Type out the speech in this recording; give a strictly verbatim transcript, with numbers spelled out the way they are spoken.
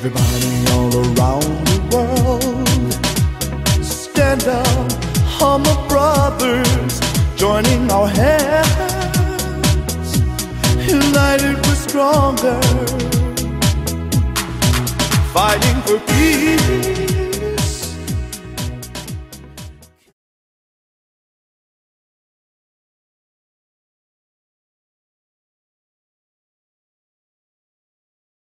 Everybody all around the world, stand up, humble brothers, joining our hands. United we're stronger, fighting for peace.